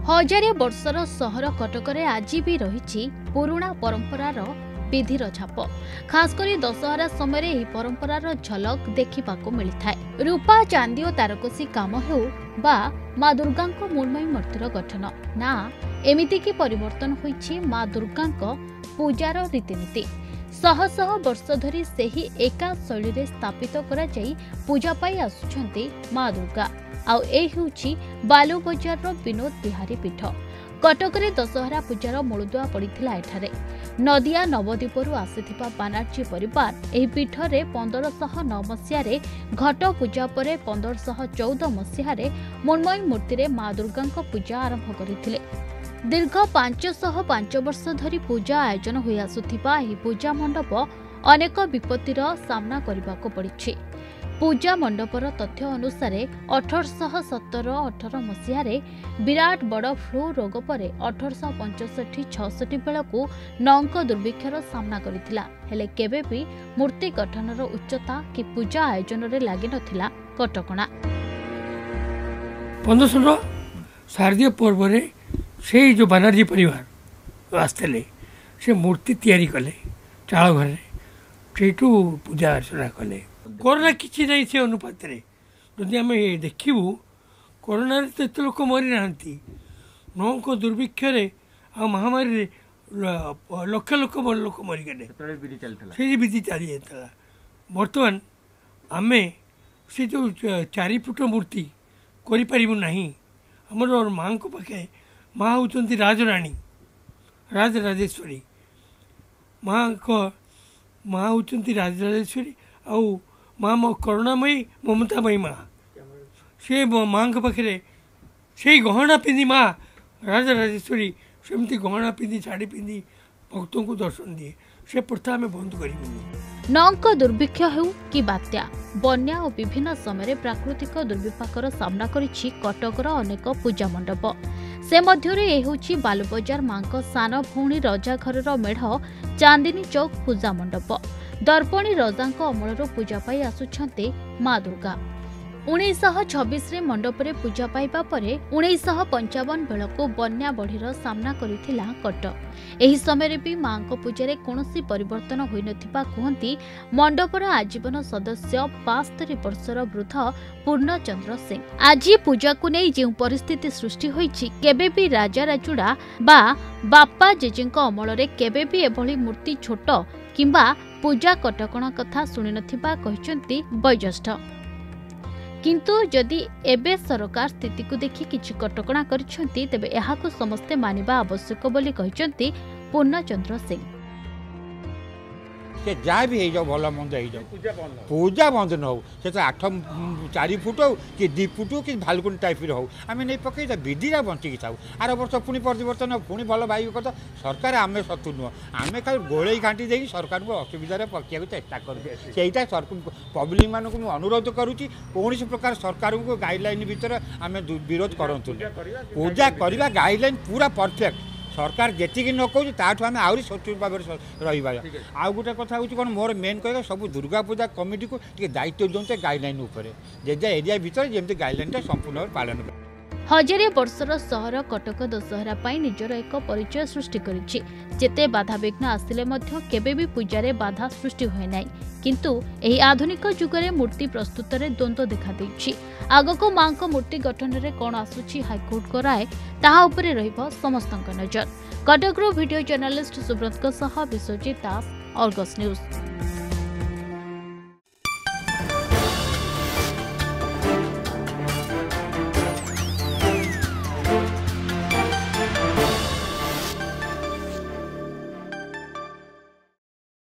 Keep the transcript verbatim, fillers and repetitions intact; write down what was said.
हजारे वर्षर सहर कटकरे आज भी रही पुराणा परंपरार विधिर छाप। खासकर दशहरा समय यह परंपरार झलक देखा मिलता है। रूपा चांदी और तारकसी काम हो बा माँ दुर्गा मृण्मयी मूर्तिर गठन ना एमिति की परिवर्तन होइछि माँ दुर्गा पूजार रीतिनीति। शह शह वर्ष धरी सेही एका शैली रे स्थापित करा जाई पूजा पाई आसुछंती माँ दुर्गा। आउ ए हेउछि बालू बजार रो विनोद बिहारी पीठ। कटकरे दशहरा पूजार मूलदुआ पड़िथिला एठारे। नदिया नवद्वीपरु आसिथिबा बानार्जी परिवार एही पीठरे पंद्रह सौ नौ मसियारे घट पूजा परे पंद्रह सौ चौदह मसियारे मृण्मयी मूर्ति रे माँ दुर्गा पूजा आरंभ करथिले। दीर्घ पांच सौ पांच वर्ष धरी पूजा आयोजन होई आसुथिबा एही पूजा मंडप अनेक विपत्तिर सामना करबाको पड़िछि। पूजा मंडपर तथ्य अनुसार अठरश सतर अठर मसीह विराट बड़ फ्लू रोग पर अठरश पंचष्ठी छष्ठी बेलू नौंक दुर्भिक्षर सामना करथिला। हेले केबे भी मूर्ति गठनर उच्चता कि पूजा आयोजन रे लागि नथिला कटकणा। पंद्रह शारदीय पर्व से जो बानार्जी परिवार आसते से मूर्ति तैयारी कले चाल घर से पूजा अर्चना कले। कोरोना किसी नहीं से अनुपात जदि आम देखू कोरोना तो एत लोक मरी ना नौक दुर्भिक्ष आ महामारी लक्ष लक्ष लोक मरीगले से विधि चली जाता। बर्तमान आम से जो चारि फुट मूर्ति करें आमर माँ को पाखे माँ होती राजराणी राजराजेश्वरी माँ को माँ होती राजराजेश्वरी आउ माँ मो करुणामयी ममतामयी माँ से माँ के पाखे से गहना पिंधि माँ राजराजेश्वरी सेमती गहना पिंधि शाढ़ी पिंधि भक्तों को दर्शन दिए से प्रथा आम बंद कर। नौक दुर्भिक्ष हो कि बात्या बन्या और विभिन्न समय प्राकृतिक दुर्विपाकर सामना करिछि कटकर अनेक पूजा मंडप। से मध्य होछि बालुबजार माँ सान भौणी रजा घर मेढ़ चांदिनी चौक पूजा मंडप। दर्पणी रजा अमलर पूजा पाई आसुछन्ते माँ दुर्गा। उन्नीस छब्बीस मंडप रे पूजा पाइबा परे उन्नीस पंचावन बेलको बन्या बढ़ीर सामना करिथिला कटक। एही समय भी माँ को पूजा कौनसी परिवर्तन होई नथिबा कहंती मंडपर आजीवन सदस्य बास्तरी वर्षर वृद्ध पूर्णचंद्र सिंह। आज पूजा को नहीं जो परिस्थिति सृष्टि होईछि केबे भी राजा राजुड़ा बा बापा जेजेंको अमल रे केबे भी एभली मूर्ति छोट किंबा पूजा कटकणा कथा शुणी नथिबा कहिसंती वयोज्येष्ठ। किंतु जदि एबे सरकार स्थिति को देखि किछि कटकणा करिसंती तेबे एहाको समस्ते मानिबा आवश्यक बोली कहिसंती पूर्णचंद्र सिंह। जहाँ भी हो भल मंद हो पूजा बंद न हो से तो आठ चारि फुट हो कि दी फुट हो कि भालुकुनी टाइप हो आम नहीं पकई विधिरा बंचिकी था। आर वर्ष पुणी परिवर्तन पुणी भल भाई कर सरकार आम शत्रु नुह आम खाली गोल घाटी दे सरकार को असुविधा पकड़ा चेष्टा करा पब्लिक मानक अनुरोध करुँची कौन प्रकार सरकार को गाइडलाइन भितर आम विरोध करूँ पूजा करवा गाइडलाइन पूरा परफेक्ट सरकार जी न कौन ताठू आम आहरी सचोट भाव रहा। आउ गोटे कथा हूँ कौन मोर मेन कह सब दुर्गा पूजा कमिटी को दायित्व दिंते गाइडलाइन उपर जे एरिया भितर जमी गाइडलाइन संपूर्ण भाव पालन कर। हजारे वर्षर सहर कटक दशहरा पाई निजर एक परिचय सृष्टि करिछि। जेते बाधा विघ्न आसिले मध्य केबे भी पूजारे बाधा सृष्टि होय नै। किंतु एही आधुनिक जुगरे मूर्ति प्रस्तुत रे द्वंद्व देखा दैछि। आगको मां को मूर्ति गठन रे कोन आसुछि हाईकोर्ट को राय ताहा उपरे रहिबो समस्तक नजर। कटकरो वीडियो जर्नलिस्ट सुब्रत को सह विश्वजीत दास, अर्गस न्यूज।